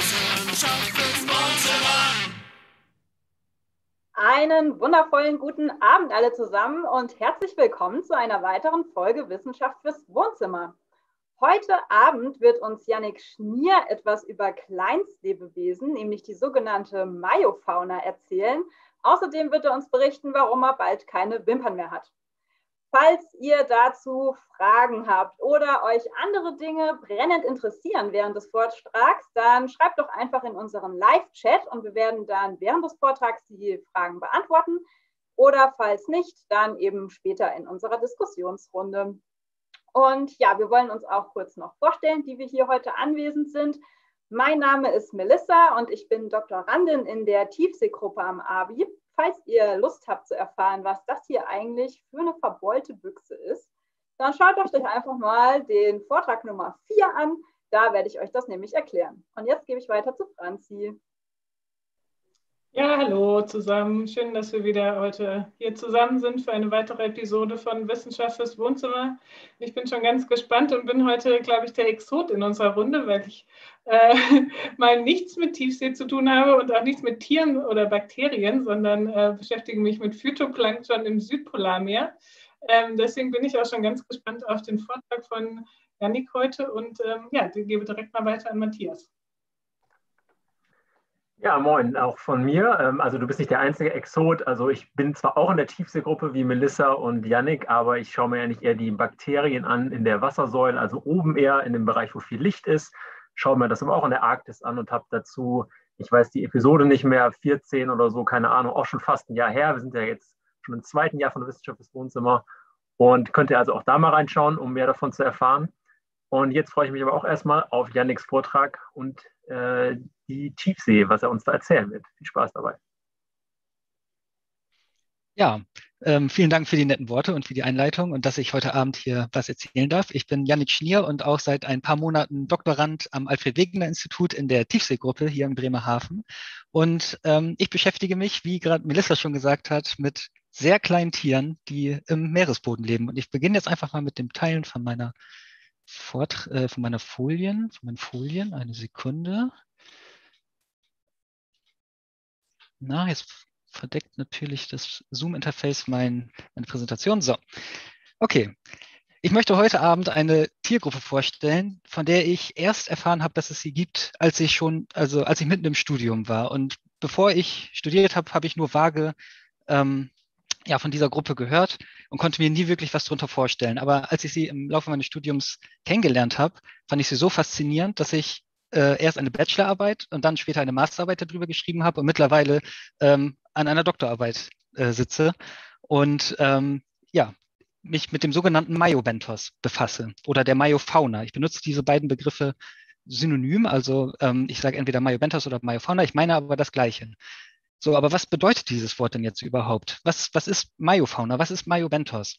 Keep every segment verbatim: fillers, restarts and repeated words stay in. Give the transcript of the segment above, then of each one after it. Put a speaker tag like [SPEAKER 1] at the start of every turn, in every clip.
[SPEAKER 1] Wissenschaft fürs Wohnzimmer.
[SPEAKER 2] Einen wundervollen guten Abend alle zusammen und herzlich willkommen zu einer weiteren Folge Wissenschaft fürs Wohnzimmer. Heute Abend wird uns Yannick Schnier etwas über Kleinstlebewesen, nämlich die sogenannte Mayofauna, erzählen. Außerdem wird er uns berichten, warum er bald keine Wimpern mehr hat. Falls ihr dazu Fragen habt oder euch andere Dinge brennend interessieren während des Vortrags, dann schreibt doch einfach in unseren Live-Chat und wir werden dann während des Vortrags die Fragen beantworten. Oder falls nicht, dann eben später in unserer Diskussionsrunde. Und ja, wir wollen uns auch kurz noch vorstellen, die wir hier heute anwesend sind. Mein Name ist Melissa und ich bin Doktorandin in der Tiefseegruppe am A B I. Falls ihr Lust habt zu erfahren, was das hier eigentlich für eine verbeulte Büchse ist, dann schaut euch doch einfach mal den Vortrag Nummer vier an. Da werde ich euch das nämlich erklären. Und jetzt gebe ich weiter zu Franzi.
[SPEAKER 3] Ja, hallo zusammen. Schön, dass wir wieder heute hier zusammen sind für eine weitere Episode von Wissenschaft fürs Wohnzimmer. Ich bin schon ganz gespannt und bin heute, glaube ich, der Exot in unserer Runde, weil ich äh, mal nichts mit Tiefsee zu tun habe und auch nichts mit Tieren oder Bakterien, sondern äh, beschäftige mich mit Phytoplankton im Südpolarmeer. Ähm, deswegen bin ich auch schon ganz gespannt auf den Vortrag von Yannick heute und ähm, ja, ich gebe direkt mal weiter an Matthias.
[SPEAKER 4] Ja, moin, auch von mir. Also du bist nicht der einzige Exot. Also ich bin zwar auch in der Tiefseegruppe wie Melissa und Yannick, aber ich schaue mir eigentlich eher die Bakterien an in der Wassersäule, also oben eher in dem Bereich, wo viel Licht ist. Schaue mir das aber auch in der Arktis an und habe dazu, ich weiß die Episode nicht mehr, vierzehn oder so, keine Ahnung, auch schon fast ein Jahr her. Wir sind ja jetzt schon im zweiten Jahr von der Wissenschaft fürs Wohnzimmer und könnt ihr also auch da mal reinschauen, um mehr davon zu erfahren. Und jetzt freue ich mich aber auch erstmal auf Yannicks Vortrag und äh, die Tiefsee, was er uns da erzählen wird. Viel Spaß dabei.
[SPEAKER 5] Ja, ähm, vielen Dank für die netten Worte und für die Einleitung und dass ich heute Abend hier was erzählen darf. Ich bin Yannick Schnier und auch seit ein paar Monaten Doktorand am Alfred-Wegener-Institut in der Tiefseegruppe hier in Bremerhaven. Und ähm, ich beschäftige mich, wie gerade Melissa schon gesagt hat, mit sehr kleinen Tieren, die im Meeresboden leben. Und ich beginne jetzt einfach mal mit dem Teilen von meiner Vort äh, von meiner Folien, von meinen Folien. Eine Sekunde. Na, jetzt verdeckt natürlich das Zoom-Interface mein, meine Präsentation. So, okay. Ich möchte heute Abend eine Tiergruppe vorstellen, von der ich erst erfahren habe, dass es sie gibt, als ich schon, also als ich mitten im Studium war. Und bevor ich studiert habe, habe ich nur vage ähm, ja, von dieser Gruppe gehört und konnte mir nie wirklich was darunter vorstellen. Aber als ich sie im Laufe meines Studiums kennengelernt habe, fand ich sie so faszinierend, dass ich äh, erst eine Bachelorarbeit und dann später eine Masterarbeit darüber geschrieben habe und mittlerweile ähm, an einer Doktorarbeit äh, sitze und ähm, ja, mich mit dem sogenannten Mayobenthos befasse oder der Mayofauna. Ich benutze diese beiden Begriffe synonym, also ähm, ich sage entweder Mayobenthos oder Mayofauna, ich meine aber das Gleiche. So, aber was bedeutet dieses Wort denn jetzt überhaupt? Was, was ist Mayofauna? Was ist Mayobenthos?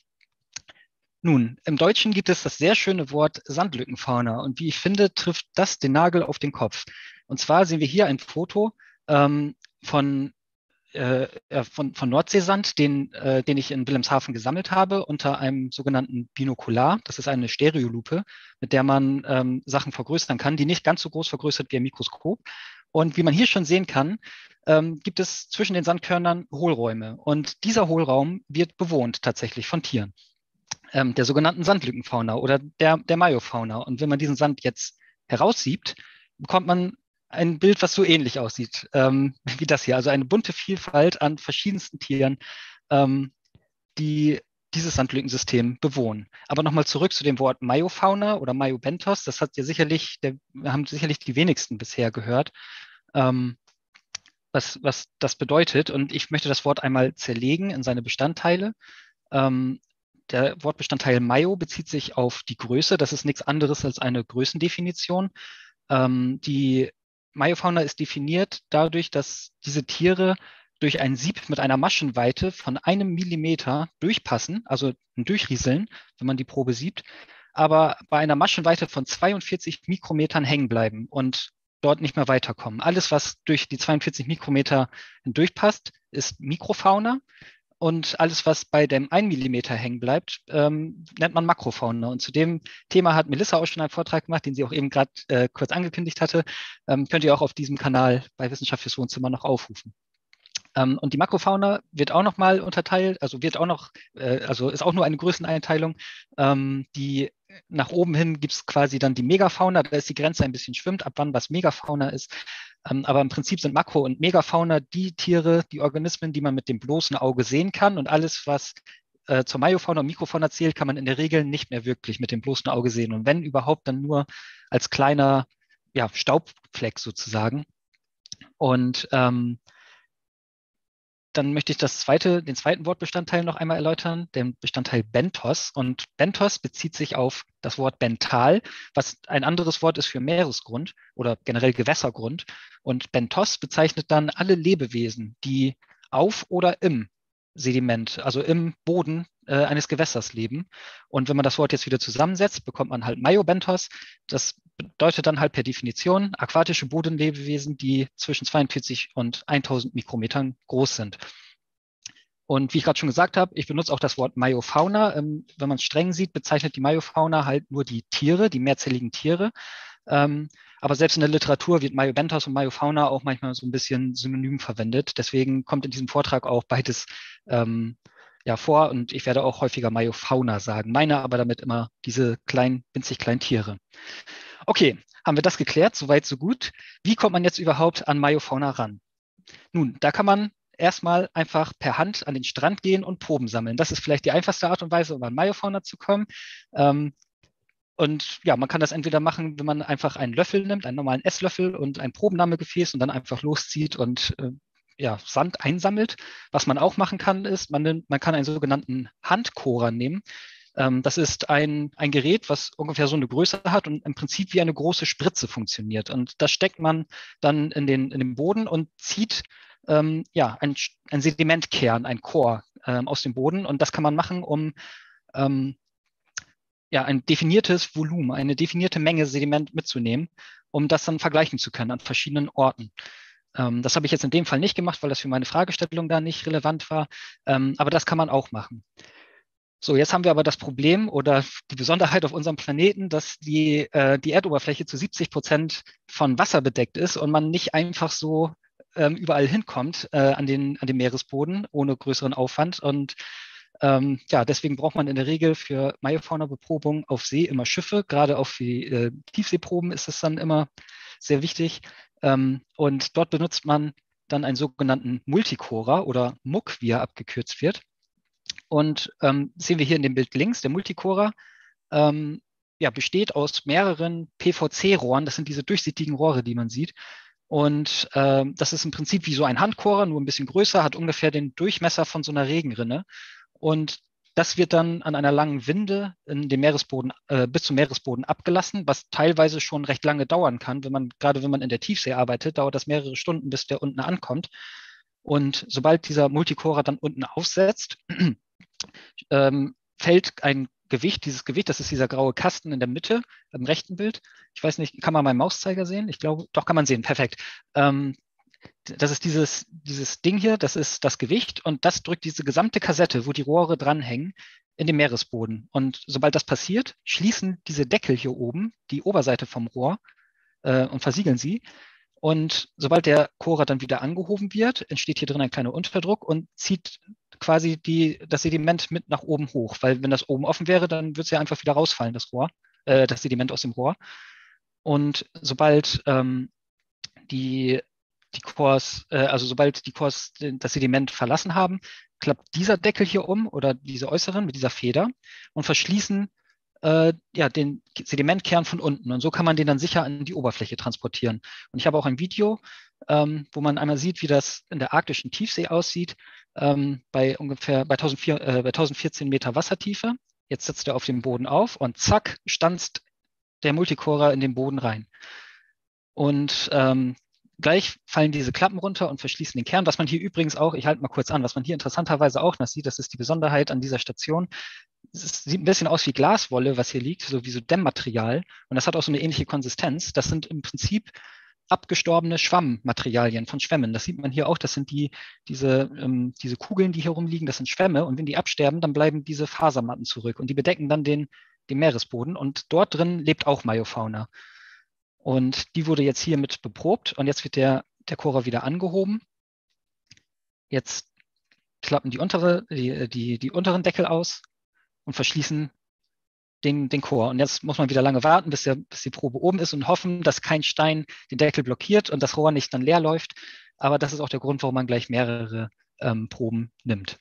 [SPEAKER 5] Nun, im Deutschen gibt es das sehr schöne Wort Sandlückenfauna und wie ich finde, trifft das den Nagel auf den Kopf. Und zwar sehen wir hier ein Foto ähm, von, äh, von, von Nordseesand, den, äh, den ich in Wilhelmshaven gesammelt habe, unter einem sogenannten Binokular. Das ist eine Stereolupe, mit der man ähm, Sachen vergrößern kann, die nicht ganz so groß vergrößert wie ein Mikroskop. Und wie man hier schon sehen kann, ähm, gibt es zwischen den Sandkörnern Hohlräume. Und dieser Hohlraum wird bewohnt tatsächlich von Tieren, ähm, der sogenannten Sandlückenfauna oder der, der Mayofauna. Und wenn man diesen Sand jetzt heraussiebt, bekommt man ein Bild, was so ähnlich aussieht ähm, wie das hier. Also eine bunte Vielfalt an verschiedensten Tieren, ähm, die dieses Sandlückensystem bewohnen. Aber nochmal zurück zu dem Wort Mayofauna oder Mayobenthos. Das hat ja sicherlich, der, haben sicherlich die wenigsten bisher gehört. Ähm, Was, was das bedeutet. Und ich möchte das Wort einmal zerlegen in seine Bestandteile. Ähm, der Wortbestandteil Mayo bezieht sich auf die Größe. Das ist nichts anderes als eine Größendefinition. Ähm, die Mayofauna ist definiert dadurch, dass diese Tiere durch ein Sieb mit einer Maschenweite von einem Millimeter durchpassen, also ein Durchrieseln, wenn man die Probe siebt, aber bei einer Maschenweite von zweiundvierzig Mikrometern hängen bleiben und dort nicht mehr weiterkommen. Alles, was durch die zweiundvierzig Mikrometer hindurchpasst, ist Mikrofauna und alles, was bei dem ein Millimeter hängen bleibt, ähm, nennt man Makrofauna. Und zu dem Thema hat Melissa auch schon einen Vortrag gemacht, den sie auch eben gerade äh, kurz angekündigt hatte. Ähm, könnt ihr auch auf diesem Kanal bei Wissenschaft fürs Wohnzimmer noch aufrufen. Ähm, und die Makrofauna wird auch noch mal unterteilt, also wird auch noch, äh, also ist auch nur eine Größeneinteilung. Ähm, die nach oben hin gibt es quasi dann die Megafauna, da ist die Grenze ein bisschen schwimmt, ab wann was Megafauna ist. Ähm, aber im Prinzip sind Makro- und Megafauna die Tiere, die Organismen, die man mit dem bloßen Auge sehen kann. Und alles, was äh, zur Majofauna und Mikrofauna zählt, kann man in der Regel nicht mehr wirklich mit dem bloßen Auge sehen. Und wenn überhaupt, dann nur als kleiner ja, Staubfleck sozusagen. Und ähm, dann möchte ich das zweite, den zweiten Wortbestandteil noch einmal erläutern, den Bestandteil benthos. Und benthos bezieht sich auf das Wort benthal, was ein anderes Wort ist für Meeresgrund oder generell Gewässergrund. Und benthos bezeichnet dann alle Lebewesen, die auf oder im Sediment, also im Boden äh, eines Gewässers leben. Und wenn man das Wort jetzt wieder zusammensetzt, bekommt man halt Maiobenthos. Das bedeutet dann halt per Definition aquatische Bodenlebewesen, die zwischen zweiundvierzig und tausend Mikrometern groß sind. Und wie ich gerade schon gesagt habe, ich benutze auch das Wort Maiofauna. Ähm, wenn man es streng sieht, bezeichnet die Maiofauna halt nur die Tiere, die mehrzelligen Tiere. Ähm, aber selbst in der Literatur wird Maiobenthos und Maiofauna auch manchmal so ein bisschen synonym verwendet. Deswegen kommt in diesem Vortrag auch beides ähm, ja, vor und ich werde auch häufiger Maiofauna sagen, meine aber damit immer diese kleinen, winzig kleinen Tiere. Okay, haben wir das geklärt? Soweit, so gut. Wie kommt man jetzt überhaupt an Maiofauna ran? Nun, da kann man erstmal einfach per Hand an den Strand gehen und Proben sammeln. Das ist vielleicht die einfachste Art und Weise, um an Maiofauna zu kommen. Ähm, Und ja, man kann das entweder machen, wenn man einfach einen Löffel nimmt, einen normalen Esslöffel und ein Probennahmegefäß und dann einfach loszieht und äh, ja, Sand einsammelt. Was man auch machen kann, ist, man, nimmt, man kann einen sogenannten Handkorer nehmen. Ähm, das ist ein, ein Gerät, was ungefähr so eine Größe hat und im Prinzip wie eine große Spritze funktioniert. Und das steckt man dann in den, in den Boden und zieht ähm, ja, ein, ein Sedimentkern, ein Core ähm, aus dem Boden. Und das kann man machen, um ähm, ja, ein definiertes Volumen, eine definierte Menge Sediment mitzunehmen, um das dann vergleichen zu können an verschiedenen Orten. Ähm, das habe ich jetzt in dem Fall nicht gemacht, weil das für meine Fragestellung da nicht relevant war, ähm, aber das kann man auch machen. So, jetzt haben wir aber das Problem oder die Besonderheit auf unserem Planeten, dass die, äh, die Erdoberfläche zu siebzig Prozent von Wasser bedeckt ist und man nicht einfach so ähm, überall hinkommt äh, an den, an den Meeresboden ohne größeren Aufwand. Und Ähm, ja, deswegen braucht man in der Regel für Maiofauna-Beprobung auf See immer Schiffe. Gerade auch für die äh, Tiefseeproben ist es dann immer sehr wichtig. Ähm, und dort benutzt man dann einen sogenannten Multicorer oder M U C, wie er abgekürzt wird. Und ähm, sehen wir hier in dem Bild links, der Multicorer ähm, ja, besteht aus mehreren P V C-Rohren. Das sind diese durchsichtigen Rohre, die man sieht. Und ähm, das ist im Prinzip wie so ein Handkorer, nur ein bisschen größer, hat ungefähr den Durchmesser von so einer Regenrinne. Und das wird dann an einer langen Winde in den Meeresboden, äh, bis zum Meeresboden abgelassen, was teilweise schon recht lange dauern kann. Wenn man, gerade wenn man in der Tiefsee arbeitet, dauert das mehrere Stunden, bis der unten ankommt. Und sobald dieser Multicorer dann unten aufsetzt, ähm, fällt ein Gewicht, dieses Gewicht, das ist dieser graue Kasten in der Mitte im rechten Bild. Ich weiß nicht, kann man meinen Mauszeiger sehen? Ich glaube, doch kann man sehen, perfekt. Ähm, Das ist dieses, dieses Ding hier, das ist das Gewicht und das drückt diese gesamte Kassette, wo die Rohre dranhängen, in den Meeresboden. Und sobald das passiert, schließen diese Deckel hier oben die Oberseite vom Rohr äh, und versiegeln sie. Und sobald der Korer dann wieder angehoben wird, entsteht hier drin ein kleiner Unterdruck und zieht quasi die, das Sediment mit nach oben hoch. Weil wenn das oben offen wäre, dann würde es ja einfach wieder rausfallen, das Rohr, äh, das Sediment aus dem Rohr. Und sobald ähm, die die Cores, äh, also sobald die Cores das Sediment verlassen haben, klappt dieser Deckel hier um oder diese äußeren mit dieser Feder und verschließen äh, ja, den Sedimentkern von unten. Und so kann man den dann sicher an die Oberfläche transportieren. Und ich habe auch ein Video, ähm, wo man einmal sieht, wie das in der arktischen Tiefsee aussieht, ähm, bei ungefähr bei, eintausendvier, äh, bei eintausendvierzehn Meter Wassertiefe. Jetzt setzt er auf dem Boden auf und zack, stanzt der Multicorer in den Boden rein. Und ähm, gleich fallen diese Klappen runter und verschließen den Kern. Was man hier übrigens auch, ich halte mal kurz an, was man hier interessanterweise auch noch sieht, das ist die Besonderheit an dieser Station. Es sieht ein bisschen aus wie Glaswolle, was hier liegt, so wie so Dämmmaterial. Und das hat auch so eine ähnliche Konsistenz. Das sind im Prinzip abgestorbene Schwammmaterialien von Schwämmen. Das sieht man hier auch, das sind die, diese, ähm, diese Kugeln, die hier rumliegen, das sind Schwämme und wenn die absterben, dann bleiben diese Fasermatten zurück und die bedecken dann den, den Meeresboden und dort drin lebt auch Myofauna. Und die wurde jetzt hier mit beprobt und jetzt wird der, der Corer wieder angehoben. Jetzt klappen die, untere, die, die, die unteren Deckel aus und verschließen den, den Chor. Und jetzt muss man wieder lange warten, bis, der, bis die Probe oben ist und hoffen, dass kein Stein den Deckel blockiert und das Rohr nicht dann leer läuft. Aber das ist auch der Grund, warum man gleich mehrere ähm, Proben nimmt.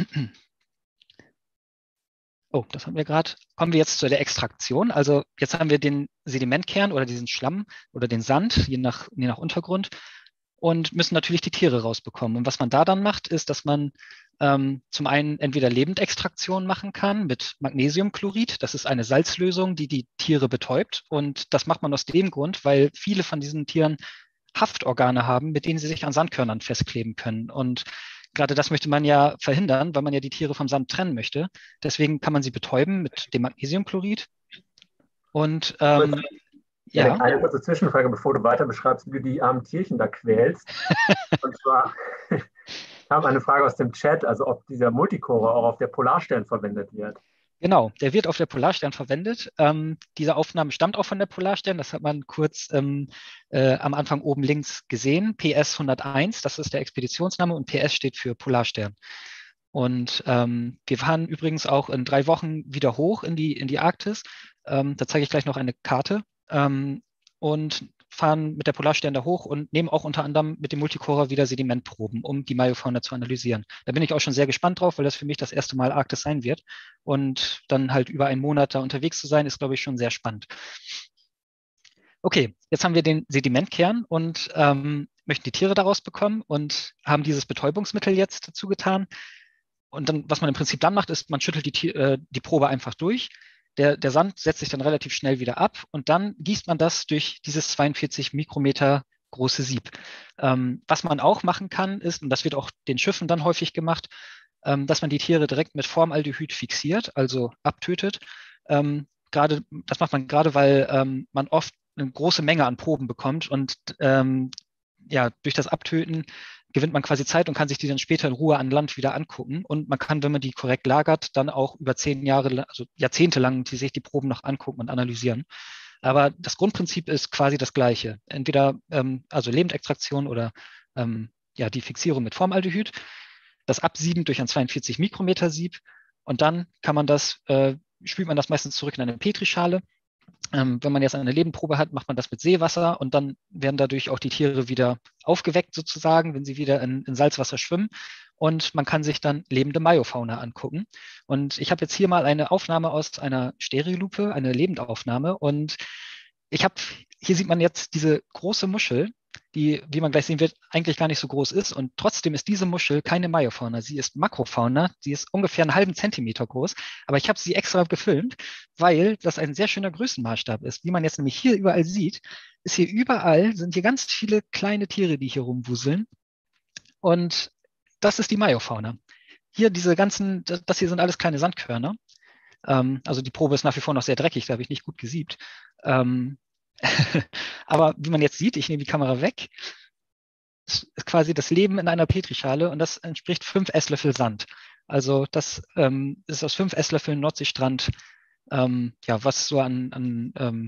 [SPEAKER 5] Oh, das haben wir gerade. Kommen wir jetzt zu der Extraktion. Also jetzt haben wir den Sedimentkern oder diesen Schlamm oder den Sand, je nach, je nach Untergrund, und müssen natürlich die Tiere rausbekommen. Und was man da dann macht, ist, dass man ähm, zum einen entweder Lebendextraktion machen kann mit Magnesiumchlorid. Das ist eine Salzlösung, die die Tiere betäubt. Und das macht man aus dem Grund, weil viele von diesen Tieren Haftorgane haben, mit denen sie sich an Sandkörnern festkleben können. Und gerade das möchte man ja verhindern, weil man ja die Tiere vom Sand trennen möchte. Deswegen kann man sie betäuben mit dem Magnesiumchlorid. Und ähm,
[SPEAKER 4] ja,
[SPEAKER 5] ja.
[SPEAKER 4] Eine kurze Zwischenfrage, bevor du weiter beschreibst, wie du die armen Tierchen da quälst. Und zwar kam eine Frage aus dem Chat, also ob dieser Multicorer auch auf der Polarstern verwendet wird.
[SPEAKER 5] Genau, der wird auf der Polarstern verwendet. Ähm, diese Aufnahme stammt auch von der Polarstern. Das hat man kurz ähm, äh, am Anfang oben links gesehen. P S hunderteins, das ist der Expeditionsname und P S steht für Polarstern. Und ähm, wir fahren übrigens auch in drei Wochen wieder hoch in die, in die Arktis. Ähm, da zeige ich gleich noch eine Karte. Ähm, und fahren mit der Polarstern da hoch und nehmen auch unter anderem mit dem Multicorer wieder Sedimentproben, um die Myofauna zu analysieren. Da bin ich auch schon sehr gespannt drauf, weil das für mich das erste Mal Arktis sein wird. Und dann halt über einen Monat da unterwegs zu sein, ist, glaube ich, schon sehr spannend. Okay, jetzt haben wir den Sedimentkern und ähm, möchten die Tiere daraus bekommen und haben dieses Betäubungsmittel jetzt dazu getan. Und dann, was man im Prinzip dann macht, ist, man schüttelt die, äh, die Probe einfach durch. Der, der Sand setzt sich dann relativ schnell wieder ab und dann gießt man das durch dieses zweiundvierzig Mikrometer große Sieb. Ähm, was man auch machen kann, ist, und das wird auch den Schiffen dann häufig gemacht, ähm, dass man die Tiere direkt mit Formaldehyd fixiert, also abtötet. Ähm, gerade, das macht man gerade, weil ähm, man oft eine große Menge an Proben bekommt und ähm, ja, durch das Abtöten gewinnt man quasi Zeit und kann sich die dann später in Ruhe an Land wieder angucken. Und man kann, wenn man die korrekt lagert, dann auch über zehn Jahre, also Jahrzehnte lang, die sich die Proben noch angucken und analysieren. Aber das Grundprinzip ist quasi das gleiche. Entweder ähm, also Lebendextraktion oder ähm, ja, die Fixierung mit Formaldehyd, das Absieben durch ein zweiundvierzig Mikrometer Sieb und dann kann man das, äh, spült man das meistens zurück in eine Petrischale. Ähm, wenn man jetzt eine Lebendprobe hat, macht man das mit Seewasser und dann werden dadurch auch die Tiere wieder aufgeweckt sozusagen, wenn sie wieder in, in Salzwasser schwimmen. Und man kann sich dann lebende Myofauna angucken. Und ich habe jetzt hier mal eine Aufnahme aus einer Stereolupe, eine Lebendaufnahme. Und ich habe, hier sieht man jetzt diese große Muschel, die, wie man gleich sehen wird, eigentlich gar nicht so groß ist. Und trotzdem ist diese Muschel keine Myofauna. Sie ist Makrofauna. Sie ist ungefähr einen halben Zentimeter groß. Aber ich habe sie extra gefilmt, weil das ein sehr schöner Größenmaßstab ist. Wie man jetzt nämlich hier überall sieht, ist hier überall, sind hier ganz viele kleine Tiere, die hier rumwuseln. Und das ist die Myofauna. Hier diese ganzen, das hier sind alles kleine Sandkörner. Ähm, also die Probe ist nach wie vor noch sehr dreckig, da habe ich nicht gut gesiebt. Ähm, Aber wie man jetzt sieht, ich nehme die Kamera weg, ist quasi das Leben in einer Petrischale und das entspricht fünf Esslöffel Sand. Also das ähm, ist aus fünf Esslöffeln Nordseestrand, ähm, ja, was so an, an ähm,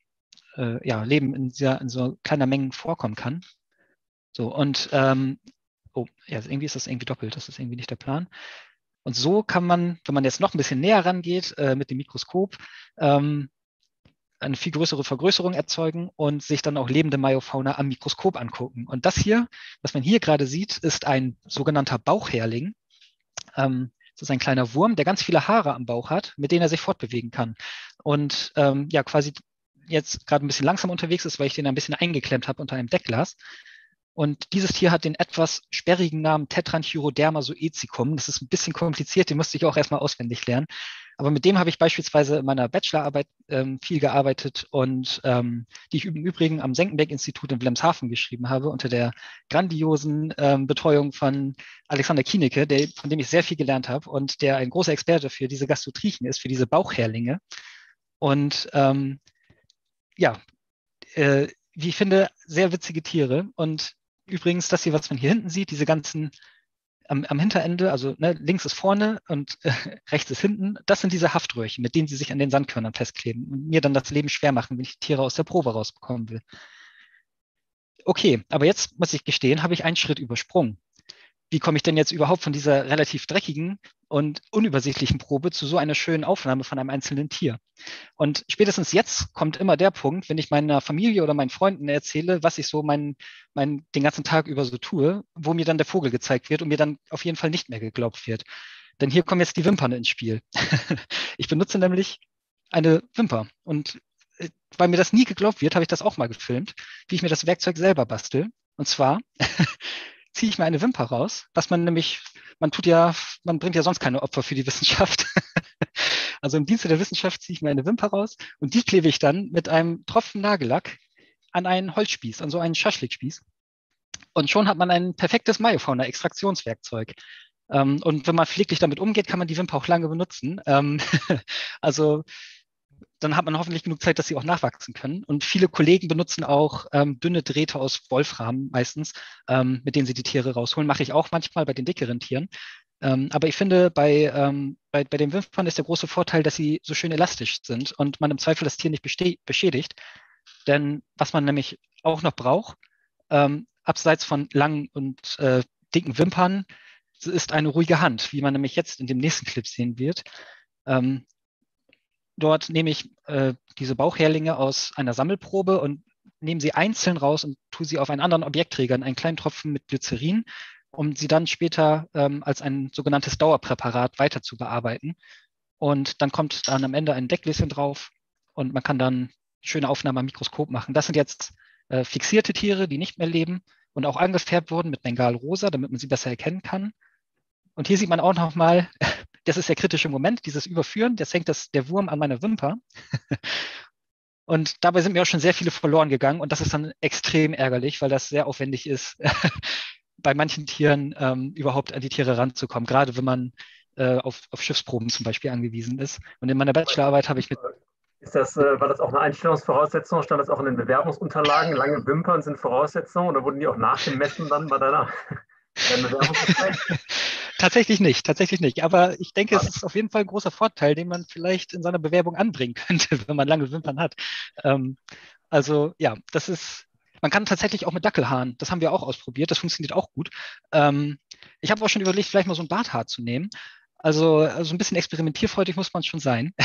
[SPEAKER 5] äh, ja, Leben in, sehr, in so kleiner Mengen vorkommen kann. So, und ähm, oh, ja, irgendwie ist das irgendwie doppelt, das ist irgendwie nicht der Plan. Und so kann man, wenn man jetzt noch ein bisschen näher rangeht äh, mit dem Mikroskop, ähm, eine viel größere Vergrößerung erzeugen und sich dann auch lebende Myofauna am Mikroskop angucken. Und das hier, was man hier gerade sieht, ist ein sogenannter Bauchhärling. Ähm, das ist ein kleiner Wurm, der ganz viele Haare am Bauch hat, mit denen er sich fortbewegen kann. Und ähm, ja, quasi jetzt gerade ein bisschen langsam unterwegs ist, weil ich den ein bisschen eingeklemmt habe unter einem Deckglas. Und dieses Tier hat den etwas sperrigen Namen Tetranchiroderma zoecicum. Das ist ein bisschen kompliziert, den musste ich auch erstmal auswendig lernen. Aber mit dem habe ich beispielsweise in meiner Bachelorarbeit ähm, viel gearbeitet und ähm, die ich im Übrigen am Senckenberg-Institut in Wilhelmshaven geschrieben habe, unter der grandiosen ähm, Betreuung von Alexander Kienecke, der, von dem ich sehr viel gelernt habe und der ein großer Experte für diese Gastotrichen ist, für diese Bauchhärlinge. Und ähm, ja, äh, wie ich finde, sehr witzige Tiere. Und übrigens, das hier, was man hier hinten sieht, diese ganzen am, am Hinterende, also ne, links ist vorne und äh, rechts ist hinten, das sind diese Haftröhrchen, mit denen sie sich an den Sandkörnern festkleben und mir dann das Leben schwer machen, wenn ich die Tiere aus der Probe rausbekommen will. Okay, aber jetzt muss ich gestehen, habe ich einen Schritt übersprungen. Wie komme ich denn jetzt überhaupt von dieser relativ dreckigen und unübersichtlichen Probe zu so einer schönen Aufnahme von einem einzelnen Tier? Und spätestens jetzt kommt immer der Punkt, wenn ich meiner Familie oder meinen Freunden erzähle, was ich so mein, mein, den ganzen Tag über so tue, wo mir dann der Vogel gezeigt wird und mir dann auf jeden Fall nicht mehr geglaubt wird. Denn hier kommen jetzt die Wimpern ins Spiel. Ich benutze nämlich eine Wimper. Und weil mir das nie geglaubt wird, habe ich das auch mal gefilmt, wie ich mir das Werkzeug selber bastel. Und zwar ziehe ich mir eine Wimper raus, was man nämlich, man tut ja, man bringt ja sonst keine Opfer für die Wissenschaft. Also im Dienste der Wissenschaft ziehe ich mir eine Wimper raus und die klebe ich dann mit einem Tropfen Nagellack an einen Holzspieß, an so einen Schaschlikspieß. Und schon hat man ein perfektes Myofauna-Extraktionswerkzeug. Ähm, und wenn man pfleglich damit umgeht, kann man die Wimper auch lange benutzen. Ähm, also dann hat man hoffentlich genug Zeit, dass sie auch nachwachsen können. Und viele Kollegen benutzen auch ähm, dünne Drähte aus Wolfram meistens, ähm, mit denen sie die Tiere rausholen. Mache ich auch manchmal bei den dickeren Tieren. Ähm, aber ich finde, bei, ähm, bei, bei den Wimpern ist der große Vorteil, dass sie so schön elastisch sind und man im Zweifel das Tier nicht beschädigt. Denn was man nämlich auch noch braucht, ähm, abseits von langen und äh, dicken Wimpern, ist eine ruhige Hand, wie man nämlich jetzt in dem nächsten Clip sehen wird. Ähm, Dort nehme ich äh, diese Bauchhärlinge aus einer Sammelprobe und nehme sie einzeln raus und tue sie auf einen anderen Objektträger in einen kleinen Tropfen mit Glycerin, um sie dann später ähm, als ein sogenanntes Dauerpräparat weiter zu bearbeiten. Und dann kommt dann am Ende ein Deckgläschen drauf und man kann dann schöne Aufnahmen am Mikroskop machen. Das sind jetzt äh, fixierte Tiere, die nicht mehr leben und auch angefärbt wurden mit Bengalrosa, damit man sie besser erkennen kann. Und hier sieht man auch nochmal, das ist der kritische Moment, dieses Überführen, das hängt das, der Wurm an meiner Wimper. Und dabei sind mir auch schon sehr viele verloren gegangen und das ist dann extrem ärgerlich, weil das sehr aufwendig ist, bei manchen Tieren ähm, überhaupt an die Tiere ranzukommen, gerade wenn man äh, auf, auf Schiffsproben zum Beispiel angewiesen ist. Und in meiner Bachelorarbeit habe ich mit...
[SPEAKER 4] Ist das, äh, war das auch eine Einstellungsvoraussetzung? Stand das auch in den Bewerbungsunterlagen? Lange Wimpern sind Voraussetzung oder wurden die auch nachgemessen dann bei deiner...
[SPEAKER 5] Tatsächlich nicht, tatsächlich nicht. Aber ich denke, es ist auf jeden Fall ein großer Vorteil, den man vielleicht in seiner Bewerbung anbringen könnte, wenn man lange Wimpern hat. Ähm, also ja, das ist, man kann tatsächlich auch mit Dackelhaaren, das haben wir auch ausprobiert, das funktioniert auch gut. Ähm, ich habe auch schon überlegt, vielleicht mal so ein Barthaar zu nehmen. Also, also ein bisschen experimentierfreudig muss man schon sein.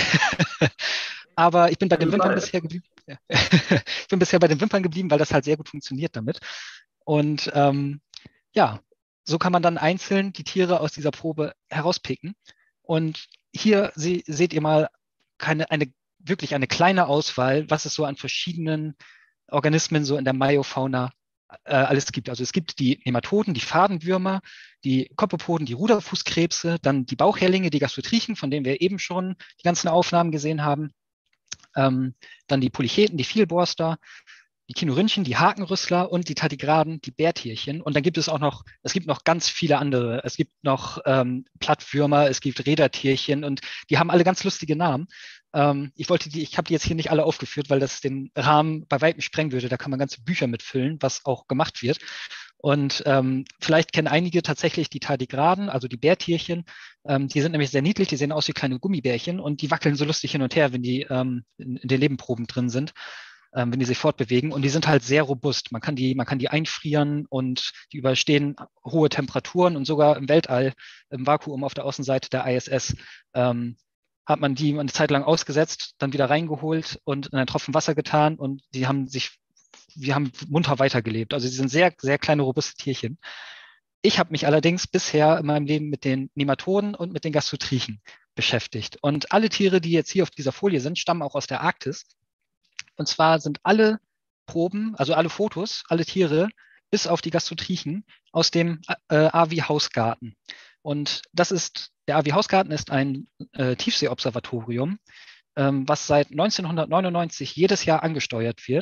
[SPEAKER 5] Aber ich bin bei den Wimpern bisher geblieben. Ich bin bisher bei den Wimpern geblieben, weil das halt sehr gut funktioniert damit. Und ähm, ja, so kann man dann einzeln die Tiere aus dieser Probe herauspicken. Und hier se seht ihr mal keine, eine, wirklich eine kleine Auswahl, was es so an verschiedenen Organismen so in der Myofauna äh, alles gibt. Also es gibt die Nematoden, die Fadenwürmer, die Kopepoden, die Ruderfußkrebse, dann die Bauchhärlinge, die Gastrotrichen, von denen wir eben schon die ganzen Aufnahmen gesehen haben. Ähm, dann die Polycheten, die Vielborster, die Kinorynchen, die Hakenrüssler und die Tardigraden, die Bärtierchen. Und dann gibt es auch noch, es gibt noch ganz viele andere. Es gibt noch ähm, Plattwürmer, es gibt Rädertierchen und die haben alle ganz lustige Namen. Ähm, ich wollte die, ich habe die jetzt hier nicht alle aufgeführt, weil das den Rahmen bei weitem sprengen würde. Da kann man ganze Bücher mitfüllen, was auch gemacht wird. Und ähm, vielleicht kennen einige tatsächlich die Tardigraden, also die Bärtierchen. Ähm, die sind nämlich sehr niedlich, die sehen aus wie kleine Gummibärchen und die wackeln so lustig hin und her, wenn die ähm, in, in den Lebenproben drin sind. Ähm, wenn die sich fortbewegen. Und die sind halt sehr robust. Man kann die, man kann die einfrieren und die überstehen hohe Temperaturen und sogar im Weltall, im Vakuum auf der Außenseite der I S S, ähm, hat man die eine Zeit lang ausgesetzt, dann wieder reingeholt und in einen Tropfen Wasser getan und die haben sich, wir haben munter weitergelebt. Also sie sind sehr, sehr kleine, robuste Tierchen. Ich habe mich allerdings bisher in meinem Leben mit den Nematoden und mit den Gastrotrichen beschäftigt. Und alle Tiere, die jetzt hier auf dieser Folie sind, stammen auch aus der Arktis. Und zwar sind alle Proben, also alle Fotos, alle Tiere, bis auf die Gastrotrichen, aus dem äh, A W I-Hausgarten. Und das ist, der A W I-Hausgarten ist ein äh, Tiefseeobservatorium, ähm, was seit neunzehnhundertneunundneunzig jedes Jahr angesteuert wird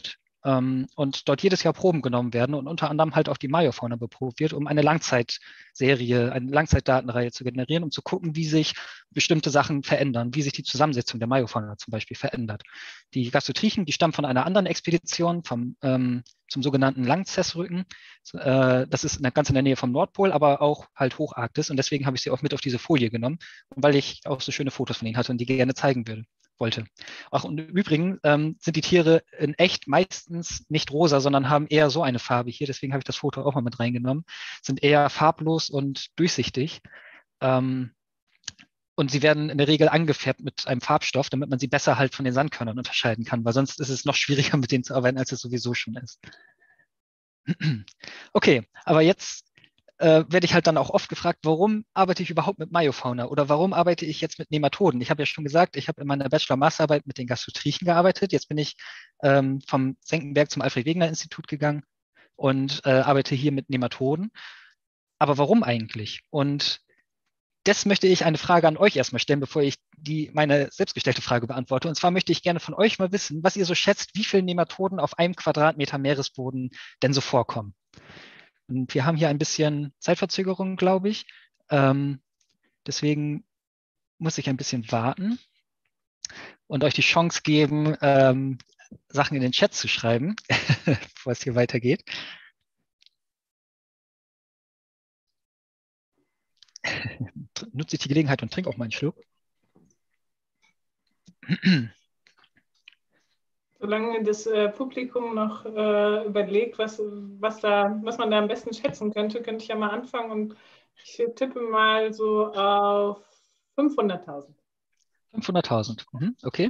[SPEAKER 5] ähm, und dort jedes Jahr Proben genommen werden und unter anderem halt auch die Mayofauna beprobt wird, um eine Langzeitserie, eine Langzeitdatenreihe zu generieren, um zu gucken, wie sich bestimmte Sachen verändern, wie sich die Zusammensetzung der Mayofauna zum Beispiel verändert. Die Gastrotриchen, die stammen von einer anderen Expedition, vom, ähm, zum sogenannten Langzess-Rücken. Äh, das ist ganz in der Nähe vom Nordpol, aber auch halt Hocharktis, und deswegen habe ich sie auch mit auf diese Folie genommen, weil ich auch so schöne Fotos von ihnen hatte und die gerne zeigen würde. wollte. Ach, und im Übrigen ähm, sind die Tiere in echt meistens nicht rosa, sondern haben eher so eine Farbe hier. Deswegen habe ich das Foto auch mal mit reingenommen. Sind eher farblos und durchsichtig. Ähm, und sie werden in der Regel angefärbt mit einem Farbstoff, damit man sie besser halt von den Sandkörnern unterscheiden kann, weil sonst ist es noch schwieriger, mit denen zu arbeiten, als es sowieso schon ist. Okay, aber jetzt äh, werde ich halt dann auch oft gefragt, warum arbeite ich überhaupt mit Mayofauna oder warum arbeite ich jetzt mit Nematoden? Ich habe ja schon gesagt, ich habe in meiner Bachelor-Masterarbeit mit den Gastrotриchen gearbeitet. Jetzt bin ich ähm, vom Senckenberg zum Alfred-Wegener-Institut gegangen und äh, arbeite hier mit Nematoden. Aber warum eigentlich? Und das möchte ich eine Frage an euch erstmal stellen, bevor ich die, meine selbstgestellte Frage beantworte. Und zwar möchte ich gerne von euch mal wissen, was ihr so schätzt, wie viele Nematoden auf einem Quadratmeter Meeresboden denn so vorkommen. Und wir haben hier ein bisschen Zeitverzögerung, glaube ich. Ähm, deswegen muss ich ein bisschen warten und euch die Chance geben, ähm, Sachen in den Chat zu schreiben, bevor es hier weitergeht. Nutze ich die Gelegenheit und trinke auch mal einen Schluck.
[SPEAKER 3] Solange das äh, Publikum noch äh, überlegt, was, was, da, was man da am besten schätzen könnte, könnte ich ja mal anfangen und ich tippe mal so auf fünfhunderttausend.
[SPEAKER 5] fünfhunderttausend, mhm, okay.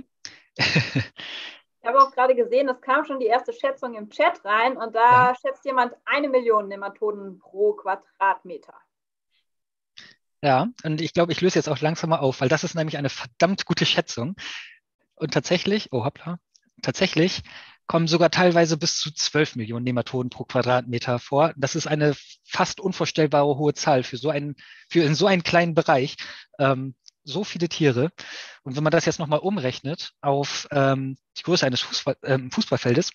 [SPEAKER 2] Ich habe auch gerade gesehen, es kam schon die erste Schätzung im Chat rein und da ja. schätzt jemand eine Million Nematoden pro Quadratmeter.
[SPEAKER 5] Ja, und ich glaube, ich löse jetzt auch langsam mal auf, weil das ist nämlich eine verdammt gute Schätzung. Und tatsächlich, oh hoppla, tatsächlich kommen sogar teilweise bis zu zwölf Millionen Nematoden pro Quadratmeter vor. Das ist eine fast unvorstellbare hohe Zahl für so einen, für in so einen kleinen Bereich. Ähm, so viele Tiere. Und wenn man das jetzt nochmal umrechnet auf ähm, die Größe eines Fußball, äh, Fußballfeldes,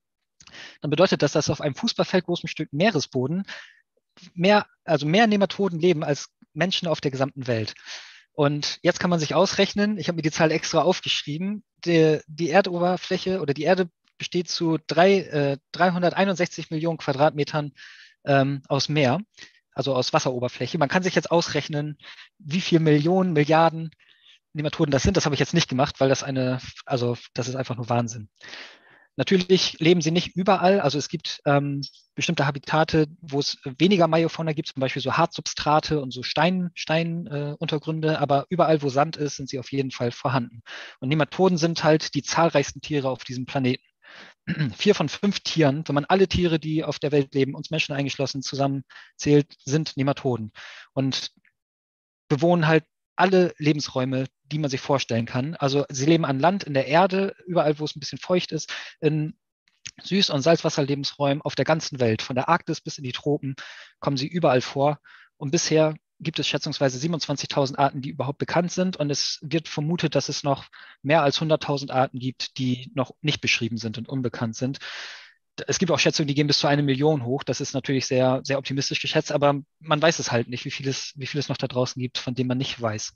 [SPEAKER 5] dann bedeutet das, dass auf einem Fußballfeld großen Stück Meeresboden mehr, also mehr Nematoden leben als Menschen auf der gesamten Welt. Und jetzt kann man sich ausrechnen, ich habe mir die Zahl extra aufgeschrieben, die, die Erdoberfläche oder die Erde besteht zu drei, äh, dreihunderteinundsechzig Millionen Quadratmetern ähm, aus Meer, also aus Wasseroberfläche. Man kann sich jetzt ausrechnen, wie viel Millionen, Milliarden Nematoden das sind. Das habe ich jetzt nicht gemacht, weil das eine, also das ist einfach nur Wahnsinn. Natürlich leben sie nicht überall. Also es gibt ähm, bestimmte Habitate, wo es weniger Mayofauna gibt, zum Beispiel so Hartsubstrate und so Stein, Steinuntergründe. Äh, aber überall, wo Sand ist, sind sie auf jeden Fall vorhanden. Und Nematoden sind halt die zahlreichsten Tiere auf diesem Planeten. Vier von fünf Tieren, wenn man alle Tiere, die auf der Welt leben, uns Menschen eingeschlossen, zusammenzählt, sind Nematoden. Und bewohnen halt alle Lebensräume, die man sich vorstellen kann. Also sie leben an Land, in der Erde, überall, wo es ein bisschen feucht ist, in Süß- und Salzwasserlebensräumen auf der ganzen Welt. Von der Arktis bis in die Tropen kommen sie überall vor. Und bisher gibt es schätzungsweise siebenundzwanzigtausend Arten, die überhaupt bekannt sind. Und es wird vermutet, dass es noch mehr als hunderttausend Arten gibt, die noch nicht beschrieben sind und unbekannt sind. Es gibt auch Schätzungen, die gehen bis zu eine Million hoch. Das ist natürlich sehr, sehr optimistisch geschätzt, aber man weiß es halt nicht, wie viel es, wie viel es noch da draußen gibt, von dem man nicht weiß.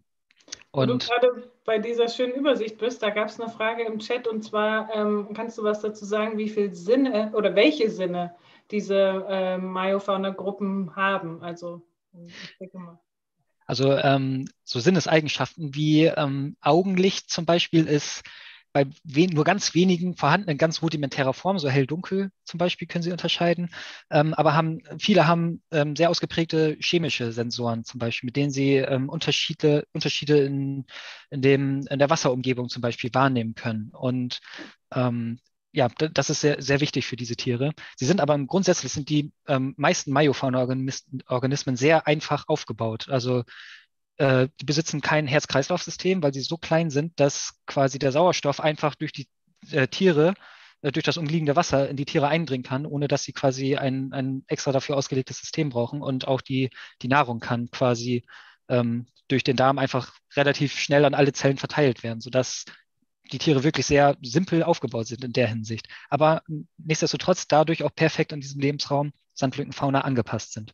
[SPEAKER 3] Und Wo du gerade bei dieser schönen Übersicht bist, da gab es eine Frage im Chat und zwar, ähm, kannst du was dazu sagen, wie viele Sinne oder welche Sinne diese äh, Mayofauna-Gruppen haben? Also, ich denke mal.
[SPEAKER 5] Also ähm, so Sinneseigenschaften wie ähm, Augenlicht zum Beispiel ist bei nur ganz wenigen vorhanden in ganz rudimentärer Form, so hell-dunkel zum Beispiel können sie unterscheiden, ähm, aber haben, viele haben ähm, sehr ausgeprägte chemische Sensoren zum Beispiel, mit denen sie ähm, Unterschiede, Unterschiede in, in, dem, in der Wasserumgebung zum Beispiel wahrnehmen können. Und ähm, ja, das ist sehr, sehr wichtig für diese Tiere. Sie sind aber grundsätzlich sind die ähm, meisten Mayofauna-Organismen sehr einfach aufgebaut. Also die besitzen kein Herz-Kreislauf-System, weil sie so klein sind, dass quasi der Sauerstoff einfach durch die äh, Tiere, äh, durch das umliegende Wasser in die Tiere eindringen kann, ohne dass sie quasi ein, ein extra dafür ausgelegtes System brauchen. Und auch die, die Nahrung kann quasi ähm, durch den Darm einfach relativ schnell an alle Zellen verteilt werden, sodass die Tiere wirklich sehr simpel aufgebaut sind in der Hinsicht. Aber nichtsdestotrotz dadurch auch perfekt an diesem Lebensraum Sandflötenfauna angepasst sind.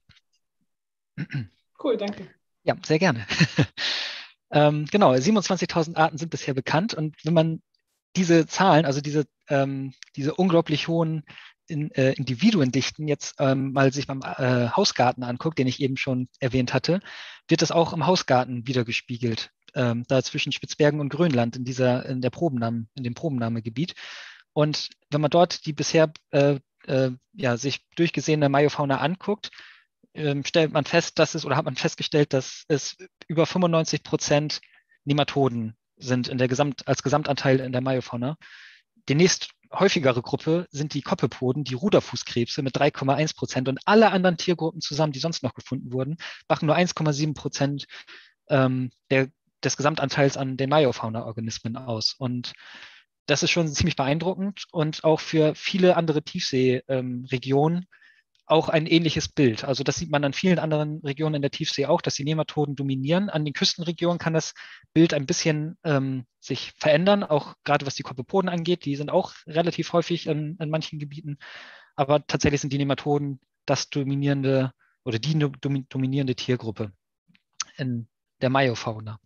[SPEAKER 3] Cool, danke.
[SPEAKER 5] Ja, sehr gerne. ähm, genau, siebenundzwanzigtausend Arten sind bisher bekannt. Und wenn man diese Zahlen, also diese, ähm, diese unglaublich hohen in, äh, Individuendichten jetzt ähm, mal sich beim äh, Hausgarten anguckt, den ich eben schon erwähnt hatte, wird das auch im Hausgarten wiedergespiegelt, ähm, da zwischen Spitzbergen und Grönland in dieser, in der Probennahme, in dem Probennahmegebiet. Und wenn man dort die bisher äh, äh, ja, sich durchgesehene Meiofauna anguckt, ähm, stellt man fest, dass es, oder hat man festgestellt, dass es über fünfundneunzig Prozent Nematoden sind in der Gesamt, als Gesamtanteil in der Meiofauna. Die nächst häufigere Gruppe sind die Koppepoden, die Ruderfußkrebse mit drei Komma eins Prozent, und alle anderen Tiergruppen zusammen, die sonst noch gefunden wurden, machen nur eins Komma sieben Prozent ähm, der, des Gesamtanteils an den Meiofauna-Organismen aus. Und das ist schon ziemlich beeindruckend und auch für viele andere Tiefseeregionen ähm, auch ein ähnliches Bild. Also das sieht man an vielen anderen Regionen in der Tiefsee auch, dass die Nematoden dominieren. An den Küstenregionen kann das Bild ein bisschen ähm, sich verändern, auch gerade was die Koppepoden angeht. Die sind auch relativ häufig in, in manchen Gebieten. Aber tatsächlich sind die Nematoden das dominierende oder die dominierende Tiergruppe in der Meiofauna.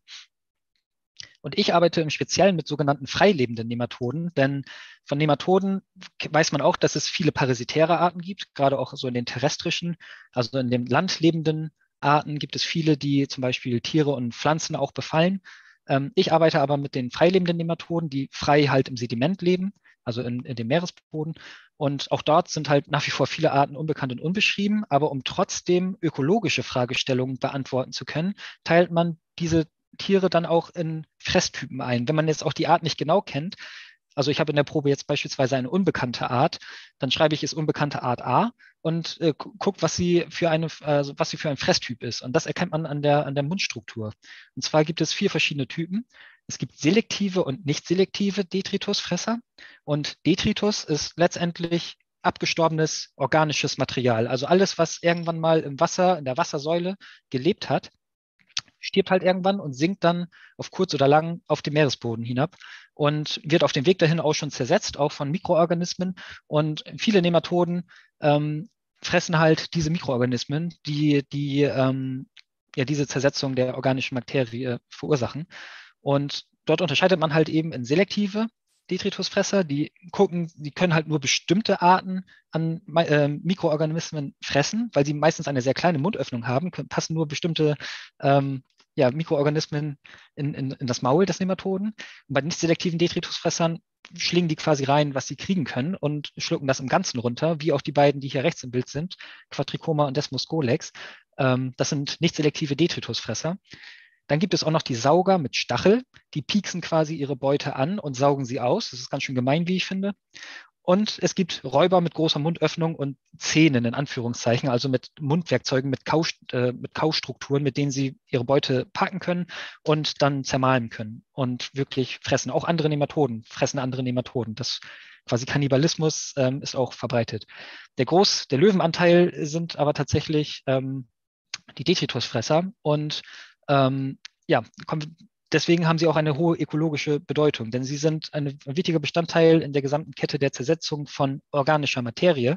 [SPEAKER 5] Und ich arbeite im Speziellen mit sogenannten freilebenden Nematoden, denn von Nematoden weiß man auch, dass es viele parasitäre Arten gibt, gerade auch so in den terrestrischen, also in den landlebenden Arten gibt es viele, die zum Beispiel Tiere und Pflanzen auch befallen. Ähm, ich arbeite aber mit den freilebenden Nematoden, die frei halt im Sediment leben, also in, in dem Meeresboden. Und auch dort sind halt nach wie vor viele Arten unbekannt und unbeschrieben, aber um trotzdem ökologische Fragestellungen beantworten zu können, teilt man diese Tiere dann auch in Fresstypen ein. Wenn man jetzt auch die Art nicht genau kennt, also ich habe in der Probe jetzt beispielsweise eine unbekannte Art, dann schreibe ich es unbekannte Art A und äh, gucke, was sie für eine, also was sie für ein Fresstyp ist. Und das erkennt man an der, an der Mundstruktur. Und zwar gibt es vier verschiedene Typen. Es gibt selektive und nicht selektive Detritusfresser. Und Detritus ist letztendlich abgestorbenes organisches Material. Also alles, was irgendwann mal im Wasser, in der Wassersäule gelebt hat, stirbt halt irgendwann und sinkt dann auf kurz oder lang auf den Meeresboden hinab und wird auf dem Weg dahin auch schon zersetzt, auch von Mikroorganismen. Und viele Nematoden ähm, fressen halt diese Mikroorganismen, die, die ähm, ja diese Zersetzung der organischen Materie verursachen. Und dort unterscheidet man halt eben in selektive Detritusfresser, die gucken, die können halt nur bestimmte Arten an äh, Mikroorganismen fressen, weil sie meistens eine sehr kleine Mundöffnung haben, können, passen nur bestimmte ähm, ja, Mikroorganismen in, in, in das Maul des Nematoden. Und bei nicht selektiven Detritusfressern schlingen die quasi rein, was sie kriegen können und schlucken das im Ganzen runter, wie auch die beiden, die hier rechts im Bild sind, Quadrichoma und Desmus golex. Ähm, das sind nicht selektive Detritusfresser. Dann gibt es auch noch die Sauger mit Stachel, die pieksen quasi ihre Beute an und saugen sie aus. Das ist ganz schön gemein, wie ich finde. Und es gibt Räuber mit großer Mundöffnung und Zähnen in Anführungszeichen, also mit Mundwerkzeugen, mit, Kau, äh, mit Kaustrukturen, mit denen sie ihre Beute packen können und dann zermahlen können und wirklich fressen. Auch andere Nematoden fressen andere Nematoden. Das quasi Kannibalismus ähm, ist auch verbreitet. Der Groß-, der Löwenanteil sind aber tatsächlich ähm, die Detritusfresser und ähm, ja, deswegen haben sie auch eine hohe ökologische Bedeutung, denn sie sind ein wichtiger Bestandteil in der gesamten Kette der Zersetzung von organischer Materie.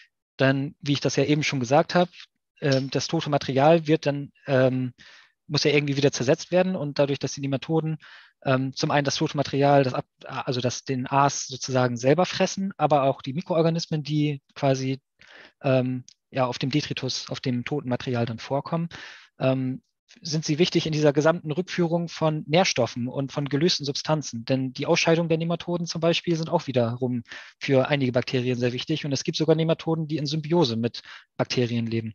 [SPEAKER 5] Denn, wie ich das ja eben schon gesagt habe, ähm, das tote Material wird dann, ähm, muss ja irgendwie wieder zersetzt werden und dadurch, dass die Nematoden ähm, zum einen das tote Material, das ab, also das den Aas sozusagen selber fressen, aber auch die Mikroorganismen, die quasi ähm, ja, auf dem Detritus, auf dem toten Material dann vorkommen, ähm, sind sie wichtig in dieser gesamten Rückführung von Nährstoffen und von gelösten Substanzen. Denn die Ausscheidung der Nematoden zum Beispiel sind auch wiederum für einige Bakterien sehr wichtig. Und es gibt sogar Nematoden, die in Symbiose mit Bakterien leben.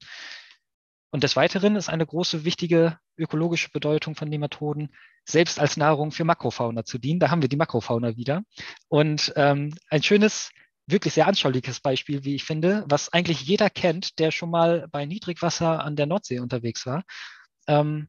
[SPEAKER 5] Und des Weiteren ist eine große, wichtige ökologische Bedeutung von Nematoden, selbst als Nahrung für Makrofauna zu dienen. Da haben wir die Makrofauna wieder. Und ähm, ein schönes, wirklich sehr anschauliches Beispiel, wie ich finde, was eigentlich jeder kennt, der schon mal bei Niedrigwasser an der Nordsee unterwegs war, Ähm,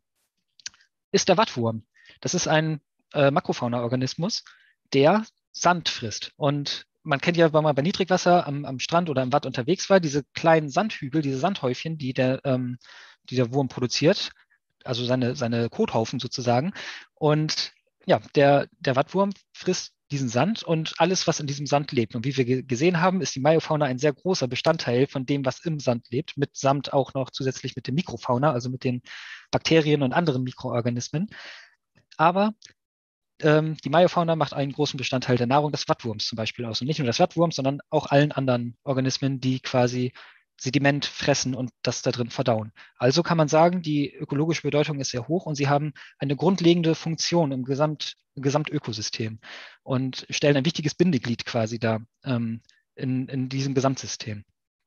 [SPEAKER 5] ist der Wattwurm. Das ist ein äh, Makrofauna-Organismus, der Sand frisst. Und man kennt ja, wenn man bei Niedrigwasser am, am Strand oder im Watt unterwegs war, diese kleinen Sandhügel, diese Sandhäufchen, die der, ähm, die der Wurm produziert, also seine, seine Kothaufen sozusagen. Und ja, der, der Wattwurm frisst diesen Sand und alles, was in diesem Sand lebt. Und wie wir ge gesehen haben, ist die Meiofauna ein sehr großer Bestandteil von dem, was im Sand lebt, mitsamt auch noch zusätzlich mit der Mikrofauna, also mit den Bakterien und anderen Mikroorganismen. Aber ähm, die Meiofauna macht einen großen Bestandteil der Nahrung des Wattwurms zum Beispiel aus. Und nicht nur des Wattwurms, sondern auch allen anderen Organismen, die quasi Sediment fressen und das da drin verdauen. Also kann man sagen, die ökologische Bedeutung ist sehr hoch und sie haben eine grundlegende Funktion im, Gesamt, im Gesamtökosystem und stellen ein wichtiges Bindeglied quasi dar ähm, in, in diesem Gesamtsystem.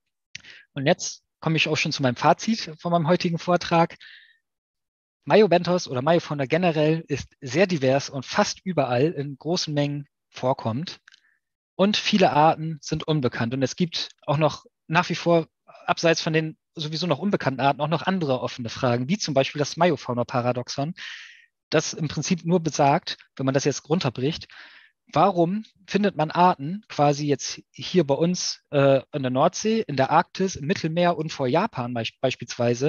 [SPEAKER 5] Und jetzt komme ich auch schon zu meinem Fazit von meinem heutigen Vortrag. Maiobenthos oder Meiofauna generell ist sehr divers und fast überall in großen Mengen vorkommt. Und viele Arten sind unbekannt. Und es gibt auch noch nach wie vor, abseits von den sowieso noch unbekannten Arten, auch noch andere offene Fragen, wie zum Beispiel das Meiofauna-Paradoxon, das im Prinzip nur besagt, wenn man das jetzt runterbricht, warum findet man Arten quasi jetzt hier bei uns äh, in der Nordsee, in der Arktis, im Mittelmeer und vor Japan be beispielsweise.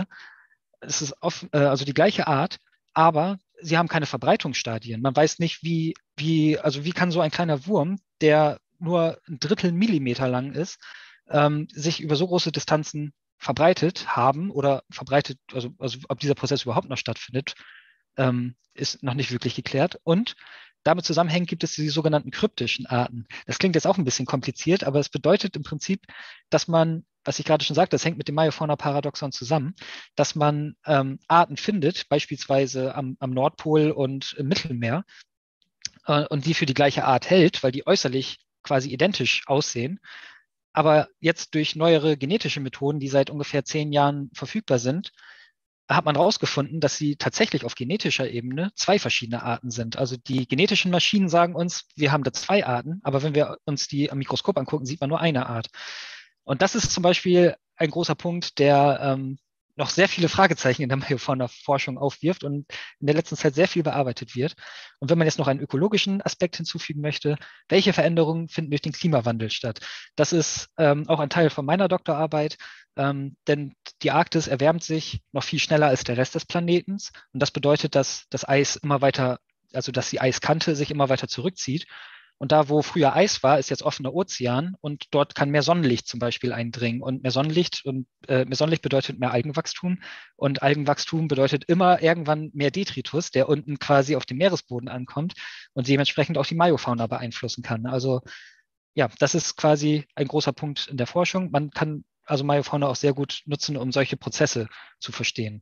[SPEAKER 5] Es ist oft, äh, also die gleiche Art, aber sie haben keine Verbreitungsstadien. Man weiß nicht, wie, wie, also wie kann so ein kleiner Wurm, der nur ein Drittel Millimeter lang ist, ähm, sich über so große Distanzen verbreitet haben oder verbreitet, also, also ob dieser Prozess überhaupt noch stattfindet, ähm, ist noch nicht wirklich geklärt. Und damit zusammenhängend gibt es die sogenannten kryptischen Arten. Das klingt jetzt auch ein bisschen kompliziert, aber es bedeutet im Prinzip, dass man, was ich gerade schon sagte, das hängt mit dem Meiofauna-Paradoxon zusammen, dass man ähm, Arten findet, beispielsweise am, am Nordpol und im Mittelmeer, äh, und die für die gleiche Art hält, weil die äußerlich quasi identisch aussehen. Aber jetzt durch neuere genetische Methoden, die seit ungefähr zehn Jahren verfügbar sind, hat man herausgefunden, dass sie tatsächlich auf genetischer Ebene zwei verschiedene Arten sind. Also die genetischen Maschinen sagen uns, wir haben da zwei Arten, aber wenn wir uns die am Mikroskop angucken, sieht man nur eine Art. Und das ist zum Beispiel ein großer Punkt, der ähm, noch sehr viele Fragezeichen in der Meiofauna-Forschung aufwirft und in der letzten Zeit sehr viel bearbeitet wird. Und wenn man jetzt noch einen ökologischen Aspekt hinzufügen möchte, welche Veränderungen finden durch den Klimawandel statt? Das ist ähm, auch ein Teil von meiner Doktorarbeit, ähm, denn die Arktis erwärmt sich noch viel schneller als der Rest des Planetens. Und das bedeutet, dass das Eis immer weiter, also dass die Eiskante sich immer weiter zurückzieht. Und da, wo früher Eis war, ist jetzt offener Ozean und dort kann mehr Sonnenlicht zum Beispiel eindringen. Und mehr Sonnenlicht und äh, mehr Sonnenlicht bedeutet mehr Algenwachstum. Und Algenwachstum bedeutet immer irgendwann mehr Detritus, der unten quasi auf dem Meeresboden ankommt und dementsprechend auch die Meiofauna beeinflussen kann. Also ja, das ist quasi ein großer Punkt in der Forschung. Man kann also Meiofauna auch sehr gut nutzen, um solche Prozesse zu verstehen.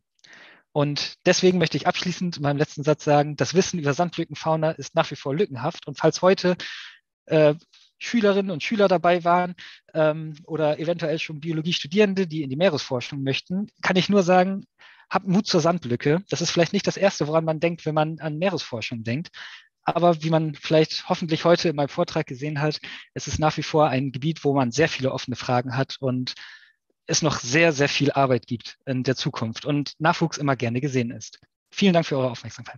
[SPEAKER 5] Und deswegen möchte ich abschließend in meinem letzten Satz sagen, das Wissen über Sandlückenfauna ist nach wie vor lückenhaft. Und falls heute äh, Schülerinnen und Schüler dabei waren ähm, oder eventuell schon Biologiestudierende, die in die Meeresforschung möchten, kann ich nur sagen, habt Mut zur Sandlücke. Das ist vielleicht nicht das Erste, woran man denkt, wenn man an Meeresforschung denkt. Aber wie man vielleicht hoffentlich heute in meinem Vortrag gesehen hat, es ist nach wie vor ein Gebiet, wo man sehr viele offene Fragen hat und es noch sehr, sehr viel Arbeit gibt in der Zukunft und Nachwuchs immer gerne gesehen ist. Vielen Dank für eure Aufmerksamkeit.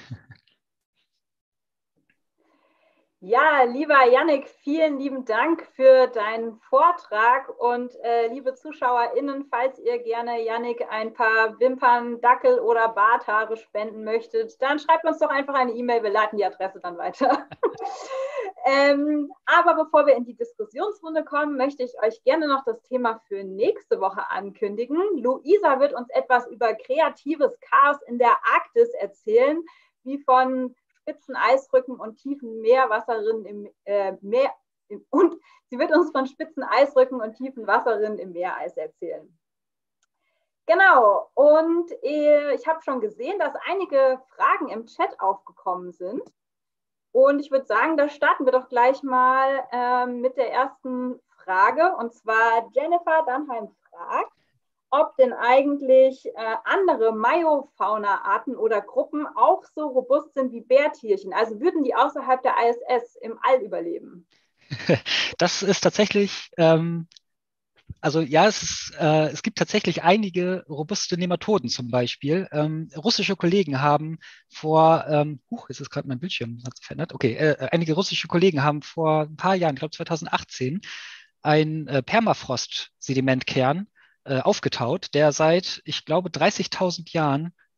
[SPEAKER 2] Ja, lieber Jannik, vielen lieben Dank für deinen Vortrag und äh, liebe ZuschauerInnen, falls ihr gerne Jannik ein paar Wimpern, Dackel oder Barthaare spenden möchtet, dann schreibt uns doch einfach eine E-Mail, wir leiten die Adresse dann weiter. ähm, aber bevor wir in die Diskussionsrunde kommen, möchte ich euch gerne noch das Thema für nächste Woche ankündigen. Luisa wird uns etwas über kreatives Chaos in der Arktis erzählen, wie von spitzen Eisrücken und tiefen Meerwasserrinnen im äh, Meer im, und sie wird uns von spitzen Eisrücken und tiefen Wasserrinnen im Meereis erzählen. Genau, und äh, ich habe schon gesehen, dass einige Fragen im Chat aufgekommen sind. Und ich würde sagen, da starten wir doch gleich mal äh, mit der ersten Frage. Und zwar Jennifer Danheim fragt, ob denn eigentlich äh, andere Meiofauna-Arten oder Gruppen auch so robust sind wie Bärtierchen. Also würden die außerhalb der I S S im All überleben?
[SPEAKER 5] Das ist tatsächlich, ähm, also ja, es, ist, äh, es gibt tatsächlich einige robuste Nematoden zum Beispiel. Ähm, russische Kollegen haben vor, ähm, huch, jetzt ist gerade mein Bildschirm, hat sich verändert. Okay, äh, einige russische Kollegen haben vor ein paar Jahren, ich glaube zweitausendachtzehn, ein äh, Permafrost-Sedimentkern aufgetaut, der seit, ich glaube, dreißigtausend Jahren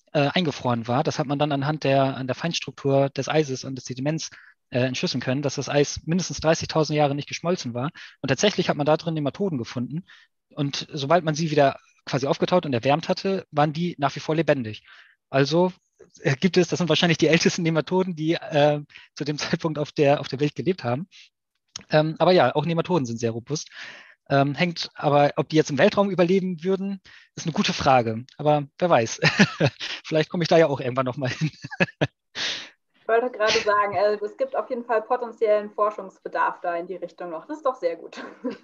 [SPEAKER 5] äh, eingefroren war. Das hat man dann anhand der, an der Feinstruktur des Eises und des Sediments äh, entschlüsseln können, dass das Eis mindestens dreißigtausend Jahre nicht geschmolzen war. Und tatsächlich hat man da drin Nematoden gefunden. Und sobald man sie wieder quasi aufgetaut und erwärmt hatte, waren die nach wie vor lebendig. Also äh, gibt es, das sind wahrscheinlich die ältesten Nematoden, die äh, zu dem Zeitpunkt auf der, auf der Welt gelebt haben. Ähm, aber ja, auch Nematoden sind sehr robust. Ähm, hängt aber, ob die jetzt im Weltraum überleben würden, ist eine gute Frage. Aber wer weiß. Vielleicht komme ich da ja auch irgendwann nochmal hin.
[SPEAKER 2] Ich wollte gerade sagen, äh, es gibt auf jeden Fall potenziellen Forschungsbedarf da in die Richtung noch. Das ist doch sehr gut.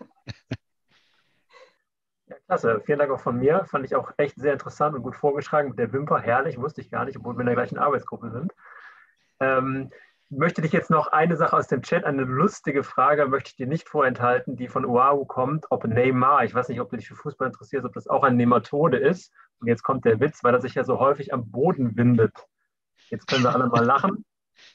[SPEAKER 4] Ja, klasse, vielen Dank auch von mir. Fand ich auch echt sehr interessant und gut vorgeschlagen mit der Wimper. Herrlich, wusste ich gar nicht, obwohl wir in der gleichen Arbeitsgruppe sind. Ähm, möchte dich jetzt noch eine Sache aus dem Chat, eine lustige Frage, möchte ich dir nicht vorenthalten, die von Oahu kommt, ob Neymar, ich weiß nicht, ob du dich für Fußball interessierst, ob das auch ein Nematode ist. Und jetzt kommt der Witz, weil er sich ja so häufig am Boden windet. Jetzt können wir alle mal lachen.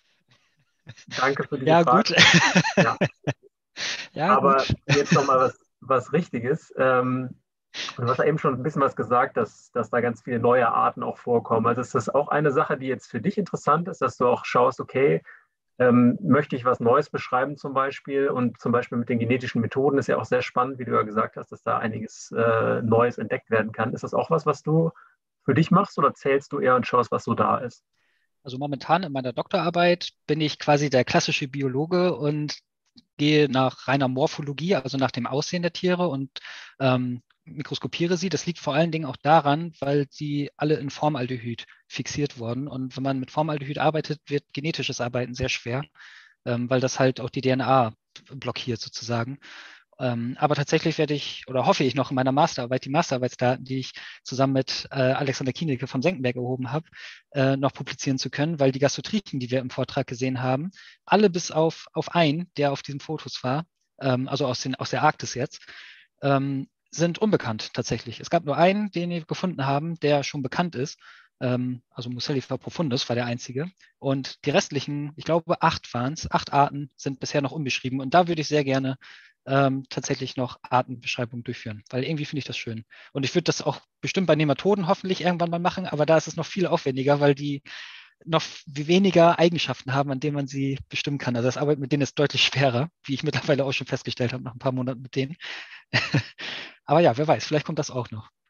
[SPEAKER 4] Danke für diese
[SPEAKER 5] Ja,
[SPEAKER 4] Frage.
[SPEAKER 5] gut.
[SPEAKER 4] Ja.
[SPEAKER 5] Ja,
[SPEAKER 4] Aber
[SPEAKER 5] gut.
[SPEAKER 4] jetzt nochmal was, was Richtiges. Ähm, du hast ja eben schon ein bisschen was gesagt, dass, dass da ganz viele neue Arten auch vorkommen. Also ist das auch eine Sache, die jetzt für dich interessant ist, dass du auch schaust, okay, ähm, möchte ich was Neues beschreiben zum Beispiel? Und zum Beispiel mit den genetischen Methoden ist ja auch sehr spannend, wie du ja gesagt hast, dass da einiges äh, Neues entdeckt werden kann. Ist das auch was, was du für dich machst oder zählst du eher und schaust, was so da ist?
[SPEAKER 5] Also momentan in meiner Doktorarbeit bin ich quasi der klassische Biologe und gehe nach reiner Morphologie, also nach dem Aussehen der Tiere und ähm, mikroskopiere sie. Das liegt vor allen Dingen auch daran, weil sie alle in Formaldehyd fixiert wurden. Und wenn man mit Formaldehyd arbeitet, wird genetisches Arbeiten sehr schwer, ähm, weil das halt auch die D N A blockiert sozusagen. Ähm, aber tatsächlich werde ich oder hoffe ich noch in meiner Masterarbeit, die Masterarbeitsdaten, die ich zusammen mit äh, Alexander Kienecke von Senckenberg erhoben habe, äh, noch publizieren zu können, weil die Gastrotrychen, die wir im Vortrag gesehen haben, alle bis auf, auf einen, der auf diesen Fotos war, ähm, also aus, den, aus der Arktis jetzt, ähm, sind unbekannt tatsächlich. Es gab nur einen, den wir gefunden haben, der schon bekannt ist. Ähm, also Mustellifer profundus war der einzige. Und die restlichen, ich glaube acht waren es, acht Arten sind bisher noch unbeschrieben. Und da würde ich sehr gerne ähm, tatsächlich noch Artenbeschreibungen durchführen, weil irgendwie finde ich das schön. Und ich würde das auch bestimmt bei Nematoden hoffentlich irgendwann mal machen, aber da ist es noch viel aufwendiger, weil die noch weniger Eigenschaften haben, an denen man sie bestimmen kann. Also das Arbeiten mit denen ist deutlich schwerer, wie ich mittlerweile auch schon festgestellt habe, nach ein paar Monaten mit denen. Aber ja, wer weiß, vielleicht kommt das auch noch.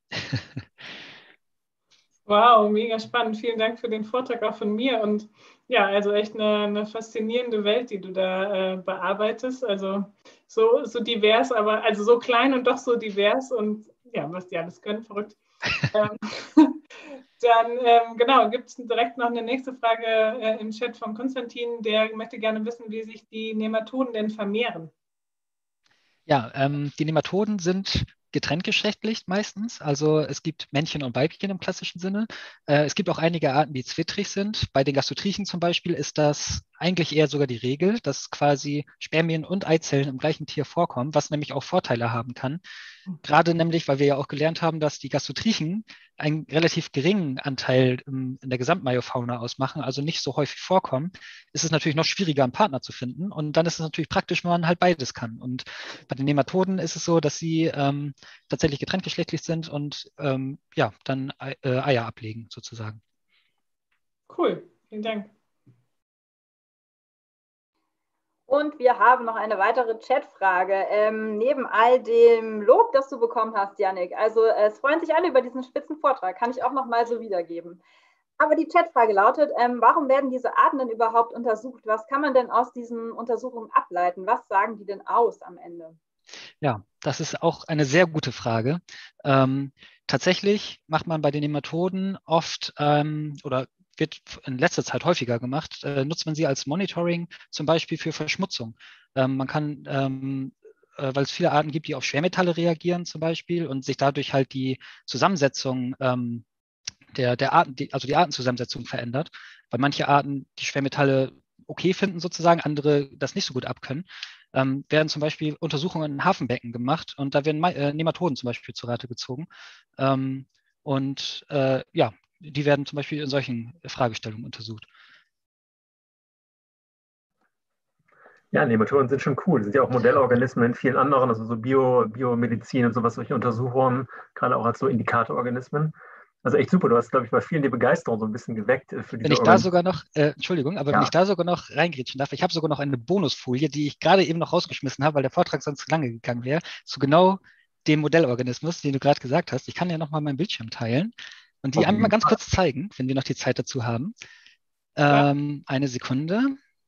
[SPEAKER 3] Wow, mega spannend. Vielen Dank für den Vortrag auch von mir. Und ja, also echt eine, eine faszinierende Welt, die du da äh, bearbeitest. Also so, so divers, aber also so klein und doch so divers und ja, was die alles können, verrückt. ähm, dann, ähm, genau, gibt es direkt noch eine nächste Frage äh, im Chat von Konstantin, der möchte gerne wissen, wie sich die Nematoden denn vermehren.
[SPEAKER 5] Ja, ähm, die Nematoden sind getrenntgeschlechtlich meistens. Also es gibt Männchen und Weibchen im klassischen Sinne. Äh, es gibt auch einige Arten, die zwittrig sind. Bei den Gastrotrychen zum Beispiel ist das eigentlich eher sogar die Regel, dass quasi Spermien und Eizellen im gleichen Tier vorkommen, was nämlich auch Vorteile haben kann. Gerade nämlich, weil wir ja auch gelernt haben, dass die Gastrotrychen einen relativ geringen Anteil im, in der Gesamtmayofauna ausmachen, also nicht so häufig vorkommen, ist es natürlich noch schwieriger, einen Partner zu finden. Und dann ist es natürlich praktisch, wenn man halt beides kann. Und bei den Nematoden ist es so, dass sie ähm, tatsächlich getrenntgeschlechtlich sind und ähm, ja, dann äh, Eier ablegen, sozusagen.
[SPEAKER 3] Cool, vielen Dank.
[SPEAKER 2] Und wir haben noch eine weitere Chatfrage. Ähm, neben all dem Lob, das du bekommen hast, Jannik, also es freuen sich alle über diesen spitzen Vortrag, kann ich auch noch mal so wiedergeben. Aber die Chatfrage lautet, ähm, warum werden diese Arten denn überhaupt untersucht? Was kann man denn aus diesen Untersuchungen ableiten? Was sagen die denn aus am Ende?
[SPEAKER 5] Ja, das ist auch eine sehr gute Frage. Ähm, tatsächlich macht man bei den Nematoden oft ähm, oder wird in letzter Zeit häufiger gemacht, äh, nutzt man sie als Monitoring, zum Beispiel für Verschmutzung. Ähm, man kann, ähm, äh, weil es viele Arten gibt, die auf Schwermetalle reagieren zum Beispiel und sich dadurch halt die Zusammensetzung ähm, der, der Arten, die, also die Artenzusammensetzung verändert, weil manche Arten die Schwermetalle okay finden sozusagen, andere das nicht so gut abkönnen. Ähm, werden zum Beispiel Untersuchungen in Hafenbecken gemacht und da werden äh, Nematoden zum Beispiel zu Rate gezogen. Ähm, und äh, ja, die werden zum Beispiel in solchen Fragestellungen untersucht.
[SPEAKER 4] Ja, Nematoden sind schon cool. Die sind ja auch Modellorganismen in vielen anderen, also so Bio, Biomedizin und sowas, solche Untersuchungen, gerade auch als so Indikatororganismen. Also echt super, du hast, glaube ich, bei vielen die Begeisterung so ein bisschen geweckt äh, für diese
[SPEAKER 5] Wenn ich da sogar noch, äh, Entschuldigung, aber wenn
[SPEAKER 4] Ja.
[SPEAKER 5] ich da sogar noch reingrätschen darf, ich habe sogar noch eine Bonusfolie, die ich gerade eben noch rausgeschmissen habe, weil der Vortrag sonst zu lange gegangen wäre, zu genau dem Modellorganismus, den du gerade gesagt hast. Ich kann ja nochmal meinen Bildschirm teilen und die
[SPEAKER 4] Auf
[SPEAKER 5] einmal
[SPEAKER 4] jeden
[SPEAKER 5] ganz
[SPEAKER 4] Fall.
[SPEAKER 5] kurz zeigen, wenn wir noch die Zeit dazu haben.
[SPEAKER 3] Ja.
[SPEAKER 5] Ähm, eine Sekunde.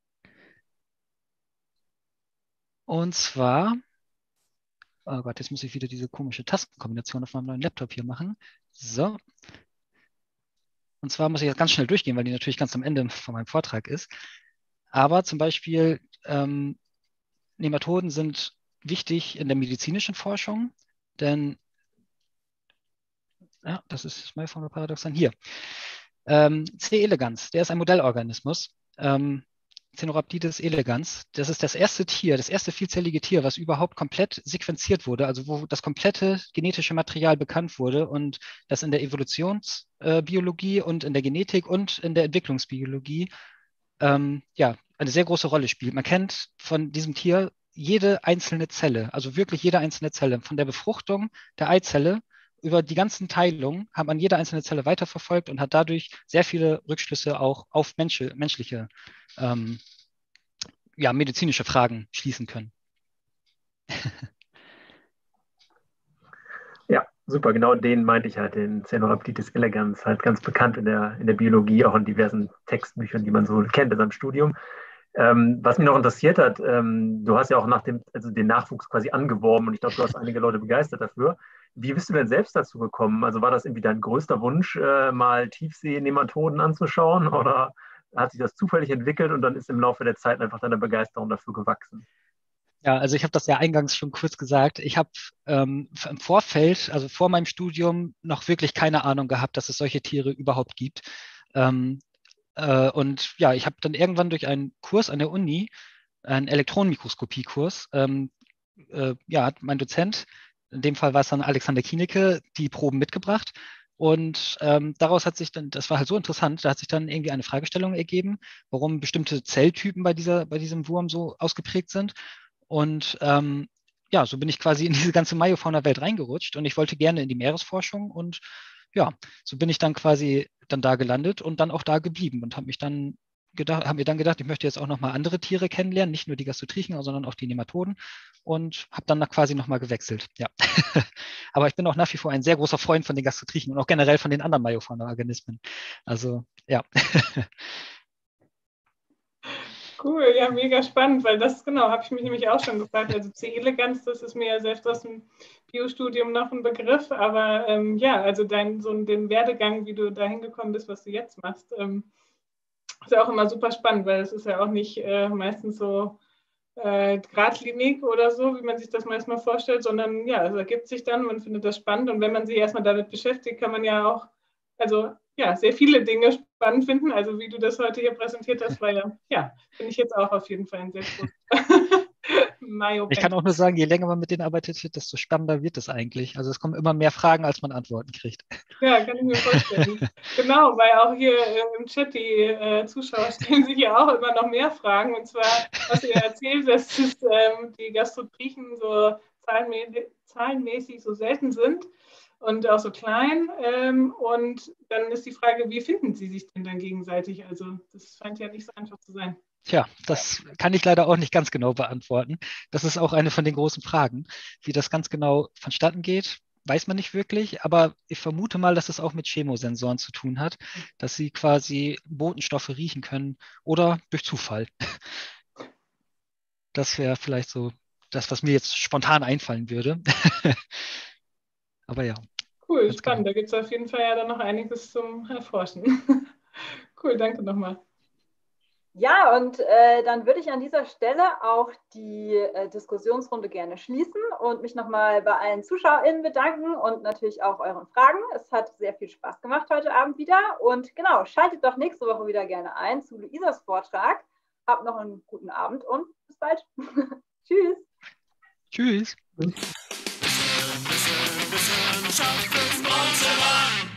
[SPEAKER 5] Und zwar, oh Gott, jetzt muss ich wieder diese komische Tastenkombination auf meinem neuen Laptop hier machen. So. Und zwar muss ich jetzt ganz schnell durchgehen, weil die natürlich ganz am Ende von meinem Vortrag ist. Aber zum Beispiel, ähm, Nematoden sind wichtig in der medizinischen Forschung, denn, ja, das ist das Mayfauna-Paradoxon hier. Ähm, C. elegans, der ist ein Modellorganismus. Ähm, Caenorhabditis elegans, das ist das erste Tier, das erste vielzellige Tier, was überhaupt komplett sequenziert wurde, also wo das komplette genetische Material bekannt wurde und das in der Evolutionsbiologie äh, und in der Genetik und in der Entwicklungsbiologie ähm, ja, eine sehr große Rolle spielt. Man kennt von diesem Tier jede einzelne Zelle, also wirklich jede einzelne Zelle, von der Befruchtung der Eizelle über die ganzen Teilungen hat man jede einzelne Zelle weiterverfolgt und hat dadurch sehr viele Rückschlüsse auch auf Mensch, menschliche, ähm, ja, medizinische Fragen schließen können.
[SPEAKER 4] Ja, super, genau den meinte ich halt, den Caenorhabditis elegans, halt ganz bekannt in der, in der Biologie, auch in diversen Textbüchern, die man so kennt in seinem Studium. Ähm, was mich noch interessiert hat, ähm, du hast ja auch nach dem, also den Nachwuchs quasi angeworben und ich glaube, du hast einige Leute begeistert dafür. Wie bist du denn selbst dazu gekommen? Also war das irgendwie dein größter Wunsch, äh, mal Tiefsee-Nematoden anzuschauen oder hat sich das zufällig entwickelt und dann ist im Laufe der Zeit einfach deine Begeisterung dafür gewachsen?
[SPEAKER 5] Ja, also ich habe das ja eingangs schon kurz gesagt. Ich habe ähm, im Vorfeld, also vor meinem Studium, noch wirklich keine Ahnung gehabt, dass es solche Tiere überhaupt gibt. Ähm, äh, und ja, ich habe dann irgendwann durch einen Kurs an der Uni, einen Elektronenmikroskopiekurs, ähm, äh, ja, hat mein Dozent, in dem Fall war es dann Alexander Kienecke, die Proben mitgebracht. Und ähm, daraus hat sich dann, das war halt so interessant, da hat sich dann irgendwie eine Fragestellung ergeben, warum bestimmte Zelltypen bei dieser, bei diesem Wurm so ausgeprägt sind. Und ähm, ja, so bin ich quasi in diese ganze Meiofauna-Welt reingerutscht und ich wollte gerne in die Meeresforschung und ja, so bin ich dann quasi dann da gelandet und dann auch da geblieben und habe mich dann gedacht, habe mir dann gedacht, ich möchte jetzt auch nochmal andere Tiere kennenlernen, nicht nur die Gastrotrichen, sondern auch die Nematoden und habe dann quasi nochmal gewechselt. Ja. Aber ich bin auch nach wie vor ein sehr großer Freund von den Gastrotrichen und auch generell von den anderen Meiofauna-Organismen. Also ja.
[SPEAKER 3] Cool, ja, mega spannend, weil das, genau, habe ich mich nämlich auch schon gefragt. Also C. elegans, das ist mir ja selbst aus dem Biostudium noch ein Begriff, aber ähm, ja, also dein, so den Werdegang, wie du da hingekommen bist, was du jetzt machst, ähm, ist ja auch immer super spannend, weil es ist ja auch nicht äh, meistens so äh, geradlinig oder so, wie man sich das meistens vorstellt, sondern ja, es ergibt sich dann, man findet das spannend und wenn man sich erstmal damit beschäftigt, kann man ja auch, also ja, sehr viele Dinge spannend finden. Also wie du das heute hier präsentiert hast, war ja, ja, finde ich jetzt auch auf jeden Fall ein sehr großes
[SPEAKER 5] Ich kann auch nur sagen, je länger man mit denen arbeitet, desto spannender wird es eigentlich. Also es kommen immer mehr Fragen, als man Antworten kriegt.
[SPEAKER 3] Ja, kann ich mir vorstellen. Genau, weil auch hier äh, im Chat die äh, Zuschauer stellen sich ja auch immer noch mehr Fragen. Und zwar, was ihr erzählt, dass es, ähm, die Gastrotrichen so zahlenmäßig, zahlenmäßig so selten sind und auch so klein. Ähm, und dann ist die Frage, wie finden sie sich denn dann gegenseitig? Also das scheint ja nicht so einfach zu sein.
[SPEAKER 5] Tja, das kann ich leider auch nicht ganz genau beantworten. Das ist auch eine von den großen Fragen. Wie das ganz genau vonstatten geht, weiß man nicht wirklich, aber ich vermute mal, dass es auch mit Chemosensoren zu tun hat, dass sie quasi Botenstoffe riechen können oder durch Zufall. Das wäre vielleicht so das, was mir jetzt spontan einfallen würde. Aber ja.
[SPEAKER 3] Cool, spannend. Genau. Da gibt es auf jeden Fall ja dann noch einiges zum Erforschen. Cool, danke nochmal.
[SPEAKER 2] Ja, und äh, dann würde ich an dieser Stelle auch die äh, Diskussionsrunde gerne schließen und mich nochmal bei allen ZuschauerInnen bedanken und natürlich auch euren Fragen. Es hat sehr viel Spaß gemacht heute Abend wieder. Und genau, schaltet doch nächste Woche wieder gerne ein zu Luisas Vortrag. Habt noch einen guten Abend und bis bald. Tschüss.
[SPEAKER 5] Tschüss.
[SPEAKER 1] Wissen, Wissen, Wissenschaft ist Wohnzimmer.